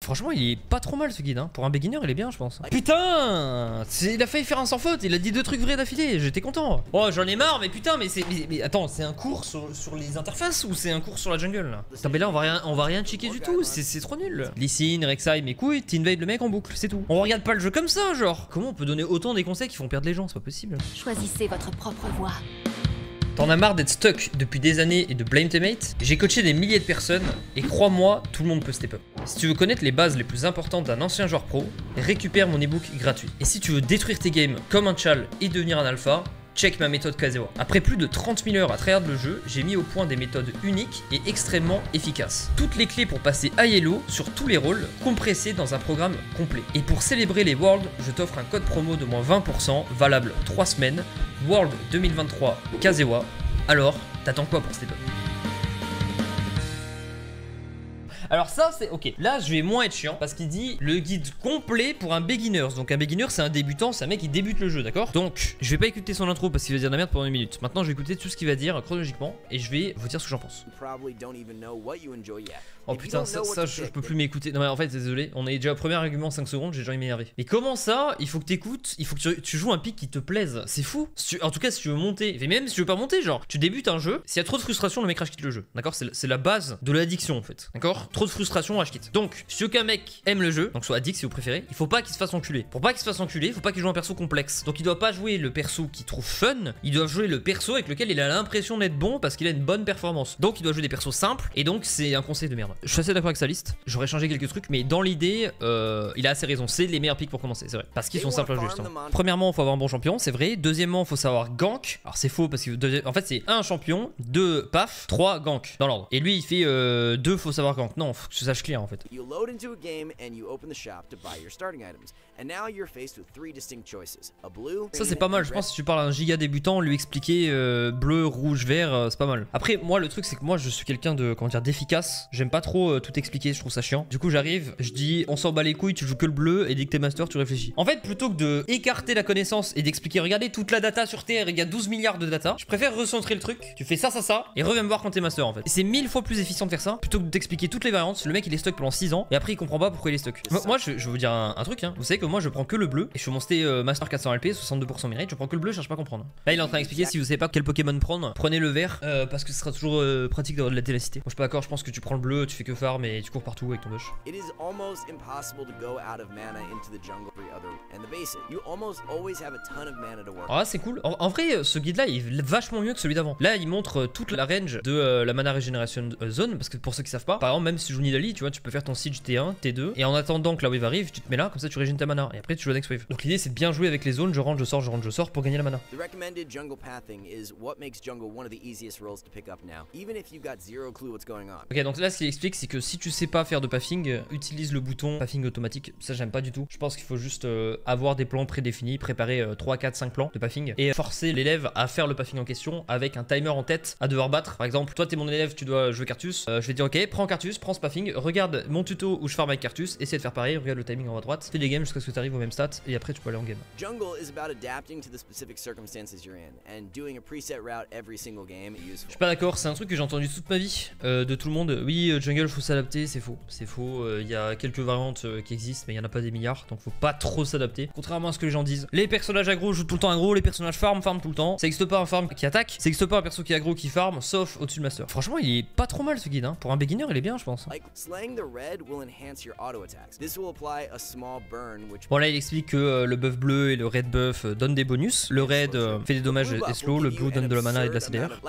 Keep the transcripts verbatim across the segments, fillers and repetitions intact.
Franchement, il est pas trop mal ce guide, hein. Pour un beginner, il est bien, je pense. Putain, il a failli faire un sans faute. Il a dit deux trucs vrais d'affilée. J'étais content. Oh, j'en ai marre, mais putain, mais c'est. Mais, mais attends, c'est un cours sur, sur les interfaces ou c'est un cours sur la jungle là? Putain, mais là, on va rien, on va rien checker du tout. C'est trop nul. Lee Sin, Rek'Sai, mes couilles, t'invade le mec en boucle, c'est tout. On regarde pas le jeu comme ça, genre. Comment on peut donner autant des conseils qui font perdre les gens? C'est pas possible. Choisissez votre propre voie. T'en as marre d'être stuck depuis des années et de blame tes mates? J'ai coaché des milliers de personnes et crois-moi, tout le monde peut step up. Si tu veux connaître les bases les plus importantes d'un ancien joueur pro, récupère mon ebook gratuit. Et si tu veux détruire tes games comme un chal et devenir un alpha, check ma méthode Kasewa. Après plus de trente mille heures à travers le jeu, j'ai mis au point des méthodes uniques et extrêmement efficaces. Toutes les clés pour passer à Yellow sur tous les rôles, compressées dans un programme complet. Et pour célébrer les Worlds, je t'offre un code promo de moins vingt pour cent, valable trois semaines, World deux mille vingt-trois Kasewa. Alors, t'attends quoi pour step up? Alors ça c'est ok, là je vais moins être chiant parce qu'il dit le guide complet pour un beginner. Donc un beginner c'est un débutant, c'est un mec qui débute le jeu, d'accord? Donc je vais pas écouter son intro parce qu'il va dire de la merde pendant une minute. Maintenant je vais écouter tout ce qu'il va dire chronologiquement et je vais vous dire ce que j'en pense. Oh putain, ça, ça je, je peux plus m'écouter. Non mais en fait désolé, on est déjà au premier argument cinq secondes, j'ai déjà envie de m'énerver. Mais comment ça? Il faut que t'écoutes, il faut que tu, tu joues un pic qui te plaise. C'est fou. Si tu, en tout cas si tu veux monter, et même si tu veux pas monter, genre tu débutes un jeu, s'il y a trop de frustration, le mec rage quitte le jeu. D'accord? C'est la base de l'addiction en fait. D'accord? Trop de frustration, rage quitte. Donc si tu veux qu'un mec aime le jeu, donc soit addict si vous préférez, il faut pas qu'il se fasse enculer. Pour pas qu'il se fasse enculer, il faut pas qu'il joue un perso complexe. Donc il doit pas jouer le perso qu'il trouve fun, il doit jouer le perso avec lequel il a l'impression d'être bon parce qu'il a une bonne performance. Donc il doit jouer des persos simples et donc c'est un conseil de merde. Je suis assez d'accord avec sa liste. J'aurais changé quelques trucs, mais dans l'idée, euh, il a assez raison. C'est les meilleurs picks pour commencer, c'est vrai. Parce qu'ils sont simples à jouer, justement. Premièrement, il faut avoir un bon champion, c'est vrai. Deuxièmement, il faut savoir gank. Alors c'est faux parce que en fait c'est un champion, deux paf, trois gank dans l'ordre. Et lui il fait euh, deux faut savoir gank. Non, faut que tu saches clear en fait. Ça c'est pas mal, je pense que si tu parles à un giga débutant, lui expliquer euh, bleu, rouge, vert, euh, c'est pas mal. Après moi le truc c'est que moi je suis quelqu'un de comment dire d'efficace. J'aime pas trop euh, tout expliquer, je trouve ça chiant. Du coup j'arrive, je dis on s'en bat les couilles, tu joues que le bleu et dès que t'es master tu réfléchis. En fait plutôt que de écarter la connaissance et d'expliquer regardez toute la data sur Terre, il y a douze milliards de data, je préfère recentrer le truc, tu fais ça ça ça et reviens me voir quand t'es master en fait. C'est mille fois plus efficient de faire ça plutôt que d'expliquer toutes les variantes. Le mec il est stuck pendant six ans et après il comprend pas pourquoi il est stuck. Moi je, je vais vous dire un, un truc hein. Vous savez que moi je prends que le bleu et je suis monté euh, master quatre cents L P, soixante-deux pour cent mérite, je prends que le bleu, je cherche pas à comprendre. Là il est en train d'expliquer si vous savez pas quel Pokémon prendre, prenez le vert euh, parce que ce sera toujours euh, pratique d'avoir de la ténacité. Moi je suis pas d'accord, je pense que tu prends le bleu, tu fais que farm et tu cours partout avec ton bush. Ah c'est cool. En, en vrai ce guide là il est vachement mieux que celui d'avant. Là il montre euh, toute la range de euh, la mana régénération euh, zone parce que pour ceux qui savent pas, par exemple même si tu joues Nidalee, tu vois tu peux faire ton siege T un, T deux et en attendant que la wave arrive tu te mets là comme ça tu régènes ta mana et après tu joues la next wave. Donc l'idée c'est de bien jouer avec les zones, je rentre, je sors, je rentre, je sors pour gagner la mana. Ok donc là ce qu'il explique c'est que si tu sais pas faire de pathing, euh, utilise le bouton pathing automatique. Ça j'aime pas du tout. Je pense qu'il faut juste euh, avoir des plans prédéfinis, préparer euh, trois, quatre, cinq plans de pathing et forcer l'élève à faire le pathing en question avec un timer en tête à devoir battre. Par exemple toi t'es mon élève, tu dois jouer Cartus, euh, je vais dire ok prends Cartus, prends ce pathing, regarde mon tuto où je farm avec Cartus, essaie de faire pareil, regarde le timing en haut à droite, fais des games jusqu'à ce que tu arrives au même stat et après tu peux aller en game. Je suis pas d'accord, c'est un truc que j'ai entendu toute ma vie euh, de tout le monde. Oui euh, jungle faut s'adapter, c'est faux, c'est faux. Il euh, y a quelques variantes euh, qui existent mais il y en a pas des milliards donc faut pas trop s'adapter. Contrairement à ce que les gens disent, les personnages aggro jouent tout le temps aggro, les personnages farm farm tout le temps. Ça existe pas un farm qui attaque, ça existe pas un perso qui aggro qui farm sauf au-dessus de master. Franchement il est pas trop mal ce guide hein. Pour un beginner il est bien je pense. Bon là il explique que euh, le buff bleu et le red buff euh, donnent des bonus. Le red euh, fait des dommages et slow, le blue donne de la mana et de la C D R.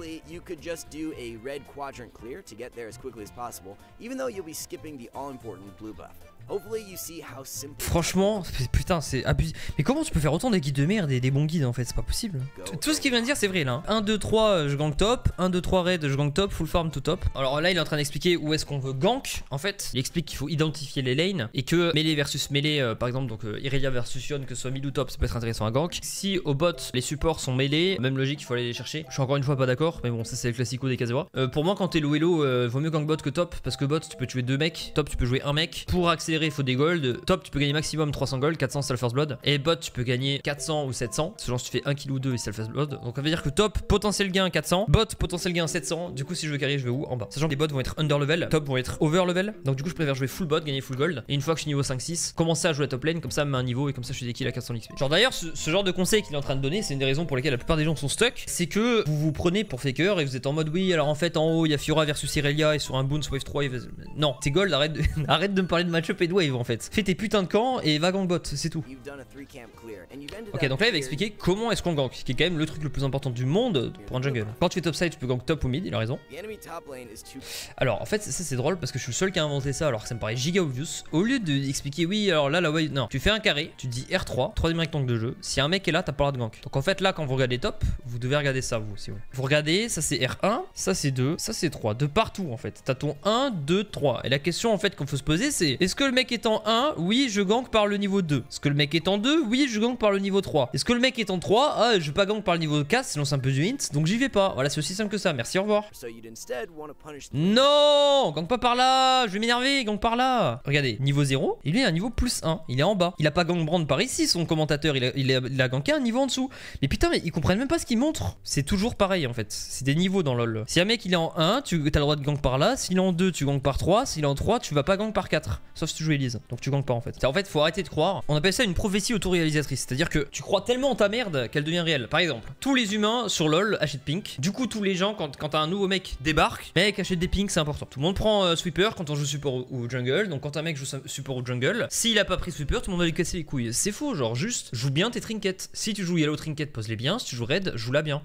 Franchement, putain, c'est abusé. Mais comment tu peux faire autant des guides de merde et des bons guides en fait? C'est pas possible. Tout ce qu'il vient de dire, c'est vrai là. un, deux, trois, je gank top. un, deux, trois, raid, je gank top. Full farm to top. Alors là, il est en train d'expliquer où est-ce qu'on veut gank. En fait, il explique qu'il faut identifier les lanes et que mêlée versus mêlée, euh, par exemple, donc euh, Irelia versus Sion, que ce soit mid ou top, ça peut être intéressant à gank. Si au bot, les supports sont mêlés, même logique, il faut aller les chercher. Je suis encore une fois pas d'accord, mais bon, ça c'est le classico des Kasewa. Euh, pour moi, quand t'es low elo, euh, vaut mieux gank bot que top parce que bot, tu peux tuer deux mecs. Top, tu peux jouer un mec pour accélérer accélérer, il faut des gold. Top, tu peux gagner maximum trois cents gold, quatre cents c'est le first blood. Et bot, tu peux gagner quatre cents ou sept cents. Selon si tu fais un kill ou deux et c'est le first blood. Donc on va dire que top, potentiel gain quatre cents. Bot, potentiel gain sept cents. Du coup, si je veux carry, je vais où? En bas. Sachant que les bots vont être under level, top vont être over level. Donc du coup, je préfère jouer full bot, gagner full gold. Et une fois que je suis niveau cinq six, commencer à jouer à top lane, comme ça, me met un niveau et comme ça, je fais des kills à quatre cents X P. Genre d'ailleurs, ce, ce genre de conseil qu'il est en train de donner, c'est une des raisons pour lesquelles la plupart des gens sont stuck. C'est que vous vous prenez pour faker et vous êtes en mode oui, alors en fait, en haut, il y a Fiora versus Irelia et sur un bounce wave trois, il... non, t'es gold, arrête de, arrête de me parler de match-up et de wave en fait. Fais tes putains de camps et va gank bot, c'est tout. Ok, donc là, il va expliquer comment est-ce qu'on gank, qui est quand même le truc le plus important du monde pour un jungle. Quand tu fais topside, tu peux gank top ou mid, il a raison. Alors en fait, ça c'est drôle parce que je suis le seul qui a inventé ça alors que ça me paraît giga obvious. Au lieu d'expliquer oui, alors là, la wave, non, tu fais un carré, tu dis R trois, troisième rectangle de jeu. Si un mec est là, t'as pas le droit de gank. Donc en fait, là, quand vous regardez top, vous devez regarder ça, vous aussi. Ouais. Vous regardez, ça c'est R un, ça c'est deux, ça c'est trois. De partout en fait. T'as ton un, deux, trois. Et la question en fait qu'on faut se poser, c'est est-ce que le mec est en un, oui, je gank par le niveau deux. Est-ce que le mec est en deux, oui, je gank par le niveau trois. Est-ce que le mec est en trois, ah, je vais pas gank par le niveau quatre, sinon c'est un peu du hint, donc j'y vais pas. Voilà, c'est aussi simple que ça. Merci, au revoir. Non, gank pas par là, je vais m'énerver, gank par là. Regardez, niveau zéro, il est à un niveau plus un, il est en bas. Il a pas gank brand par ici, son commentateur, il a, il a, il a ganké un niveau en dessous. Mais putain, mais ils comprennent même pas ce qu'ils montrent. C'est toujours pareil en fait, c'est des niveaux dans LoL. Si un mec il est en un, tu as le droit de gank par là, s'il est en deux, tu gank par trois, s'il est en trois, tu vas pas gank par quatre. Sauf si tu joues Elise, donc tu gank pas en fait. En fait, faut arrêter de croire. On appelle ça une prophétie autoréalisatrice, c'est-à-dire que tu crois tellement en ta merde qu'elle devient réelle. Par exemple, tous les humains sur LoL achètent pink. Du coup, tous les gens, quand, quand un nouveau mec débarque, mec achète des pinks, c'est important. Tout le monde prend euh, sweeper quand on joue support ou, ou jungle. Donc quand un mec joue support ou jungle, s'il a pas pris sweeper, tout le monde va lui casser les couilles. C'est faux, genre juste joue bien tes trinkets. Si tu joues yellow trinket, pose-les bien. Si tu joues red, joue-la bien.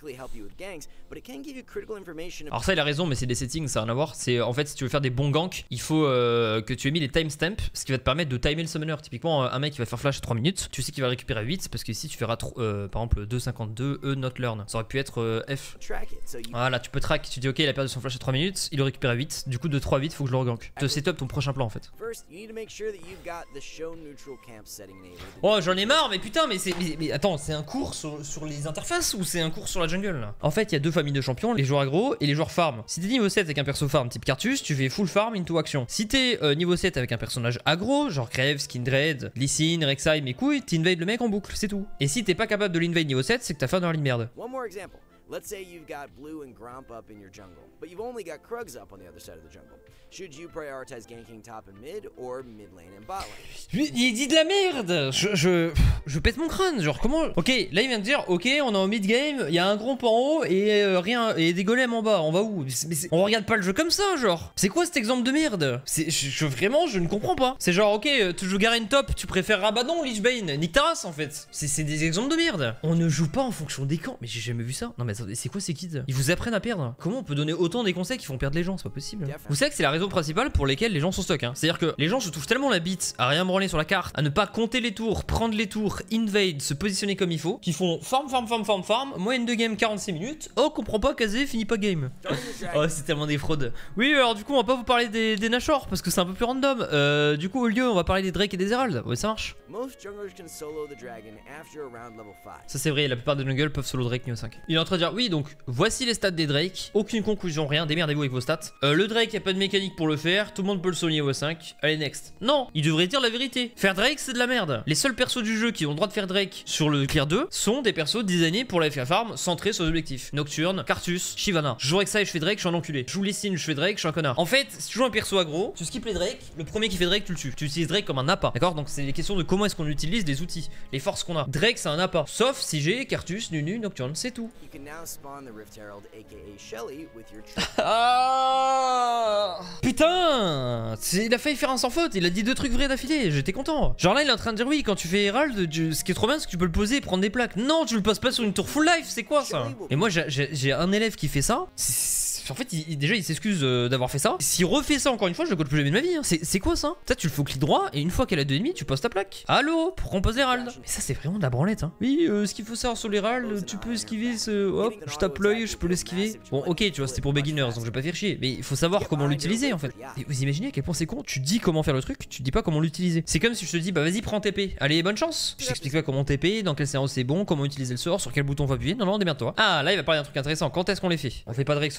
Alors ça, il a raison, mais c'est des settings, ça n'a rien à voir. C'est en fait, si tu veux faire des bons ganks, il faut euh, que tu aies mis les timestamps, ce qui va te permettre de timer le summoner. Typiquement, un mec qui va faire flash à trois minutes, tu sais qu'il va récupérer à huit, parce que ici tu feras euh, par exemple deux cinquante-deux, E not learn. Ça aurait pu être euh, F. Voilà, tu peux track, tu dis ok, il a perdu son flash à trois minutes, il le récupère à huit, du coup de trois à huit, faut que je le regank. Te setup ton prochain plan en fait. Oh, j'en ai marre, mais putain, mais c'est. Mais, mais attends, c'est un cours sur, sur les interfaces ou c'est un cours sur la jungle là? En fait, il y a deux familles de champions, les joueurs aggro et les joueurs farm. Si t'es niveau sept avec un perso farm type Cartus, tu fais full farm into action. Si t'es euh, niveau sept avec un personnage aggro, genre Graves, Kindred, Lee Sin, Rek'Sai, mes couilles, t'invades le mec en boucle, c'est tout. Et si t'es pas capable de l'invade niveau sept, c'est que t'as fait dans la merde. Let's say you've got Blue and Gromp up in your jungle, but you've only got Krugs up on the other side of the jungle. Should you prioritize ganking top and mid, or mid lane and bot lane? Il dit de la merde. Je, je, je pète mon crâne, genre comment? Ok, là il vient de dire, ok, on est en mid game, il y a un Gromp en haut et euh, rien, et des golems en bas, on va où? Mais on regarde pas le jeu comme ça, genre. C'est quoi cet exemple de merde? C'est, je, je, vraiment, je ne comprends pas. C'est genre, ok, tu joues Garen top, tu préfères Rabadon, Lich Bane, nique ta race en fait. C'est des exemples de merde. On ne joue pas en fonction des camps. Mais j'ai jamais vu ça. Non mais c'est quoi ces kids? Ils vous apprennent à perdre. Comment on peut donner autant des conseils qui font perdre les gens? C'est pas possible. Vous savez que c'est la raison principale pour lesquelles les gens sont stuck, hein. C'est à dire que les gens se touchent tellement la bite à rien branler sur la carte, à ne pas compter les tours, prendre les tours, invade, se positionner comme il faut, qu'ils font farm farm farm farm farm, moyenne de game quarante-six minutes. Oh, comprends pas, Kazé finit pas game. Oh, c'est tellement des fraudes. Oui, alors du coup on va pas vous parler des, des Nashor parce que c'est un peu plus random. Euh, du coup au lieu on va parler des Drake et des Herald. Ouais, ça marche. Ça c'est vrai, la plupart des jungles peuvent solo Drake niveau cinq. Il est en train de dire oui, donc voici les stats des Drake. Aucune conclusion, rien, démerdez-vous avec vos stats. Euh, le Drake, y a pas de mécanique pour le faire, tout le monde peut le solo niveau cinq. Allez, next. Non, il devrait dire la vérité. Faire Drake, c'est de la merde. Les seuls persos du jeu qui ont le droit de faire Drake sur le clear deux sont des persos designés pour la F F farm, centrés sur les objectifs. Nocturne, Cartus, Shyvana. Je joue avec ça et je fais Drake, je suis un enculé. Je joue Lee Sin, je fais Drake, je suis un connard. En fait, si tu joues un perso aggro, tu skips les Drake, le premier qui fait Drake, tu le tues. Tu utilises Drake comme un appât. D'accord? Donc c'est les questions de comment est-ce qu'on utilise les outils, les forces qu'on a. Drake, c'est un appât. Sauf si j'ai Cartus, Nunu, Nocturne, c'est tout. Ah putain, il a failli faire un sans faute, il a dit deux trucs vrais d'affilée, j'étais content. Genre là il est en train de dire oui, quand tu fais Herald, tu... ce qui est trop bien c'est que tu peux le poser et prendre des plaques. Non, tu le poses pas sur une tour full life, c'est quoi ça? Et moi j'ai un élève qui fait ça. En fait, il, déjà, il s'excuse euh, d'avoir fait ça. S'il refait ça encore une fois, je le coach plus jamais de ma vie. Hein. C'est quoi ça? Ça, tu le fais au clic droit et une fois qu'elle a deux ennemis, tu poses ta plaque. Allô? Pour qu'on pose l'Herald. Mais ça, c'est vraiment de la branlette. Hein. Oui, euh, ce qu'il faut savoir sur l'Herald, tu peux esquiver ce. Hop, je tape l'œil, je peux l'esquiver. Bon, ok, tu vois, c'était pour beginners, donc je vais pas faire chier. Mais il faut savoir comment l'utiliser en fait. Et vous imaginez à quel point c'est con? Tu dis comment faire le truc, tu dis pas comment l'utiliser. C'est comme si je te dis, bah vas-y, prends T P. Allez, bonne chance. Je t'explique pas comment T P, dans quel scénario c'est bon, comment utiliser le sort, sur quel bouton on va appuyer. Non, non, démerde-toi. Ah, là, il va parler d'un truc intéressant. Quand est-ce qu'on les fait? On fait pas Drake solo, sinon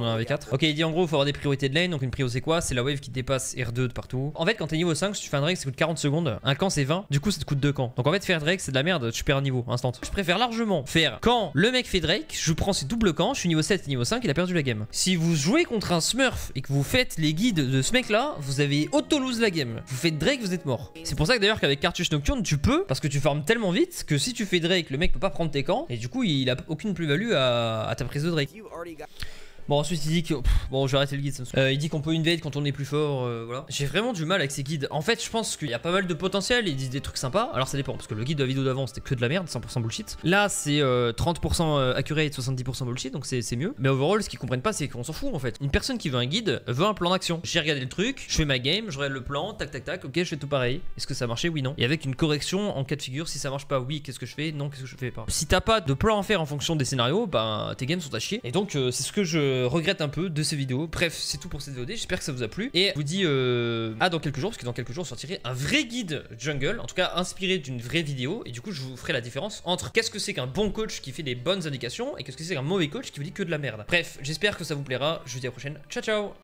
est un V quatre. Ok, il dit en gros, il faut avoir des priorités de lane. Donc une prio c'est quoi? C'est la wave qui dépasse R deux de partout. En fait, quand t'es niveau cinq, si tu fais un Drake, ça coûte quarante secondes. Un camp c'est vingt. Du coup, ça te coûte deux camps. Donc en fait, faire Drake, c'est de la merde. Tu perds un niveau instant. Je préfère largement faire quand le mec fait Drake, je prends ses doubles camps, je suis niveau sept, niveau cinq, il a perdu la game. Si vous jouez contre un Smurf et que vous faites les guides de ce mec là, vous avez auto-lose la game. Vous faites Drake, vous êtes mort. C'est pour ça que d'ailleurs qu'avec Cartouche Nocturne, tu peux, parce que tu farmes tellement vite que si tu fais Drake, le mec peut pas prendre tes camps et du coup, il a aucune plus-value à, à ta prise de Drake. Bon, ensuite il dit que. Pff, bon, je vais arrêter le guide. Ça me saoule. Euh, il dit qu'on peut invade quand on est plus fort. Euh, voilà. J'ai vraiment du mal avec ces guides. En fait, je pense qu'il y a pas mal de potentiel. Ils disent des trucs sympas. Alors, ça dépend. Parce que le guide de la vidéo d'avant, c'était que de la merde, cent pour cent bullshit. Là, c'est euh, trente pour cent accurate, soixante-dix pour cent bullshit. Donc, c'est mieux. Mais overall, ce qu'ils comprennent pas, c'est qu'on s'en fout en fait. Une personne qui veut un guide veut un plan d'action. J'ai regardé le truc, je fais ma game, je regarde le plan, tac, tac, tac. Ok, je fais tout pareil. Est-ce que ça a marché? Oui, non. Et avec une correction en cas de figure, si ça marche pas, oui, qu'est-ce que je fais? Non, qu'est-ce que je fais pas? Si t'as pas de plan à faire en fonction des scénarios, bah tes games sont à chier. Et donc, euh, c'est ce que je regrette un peu de ces vidéos. Bref, c'est tout pour cette V O D, j'espère que ça vous a plu et je vous dis euh, à dans quelques jours, parce que dans quelques jours sortirait un vrai guide jungle, en tout cas inspiré d'une vraie vidéo, et du coup je vous ferai la différence entre qu'est-ce que c'est qu'un bon coach qui fait des bonnes indications et qu'est-ce que c'est qu'un mauvais coach qui vous dit que de la merde. Bref, j'espère que ça vous plaira, je vous dis à la prochaine, ciao ciao.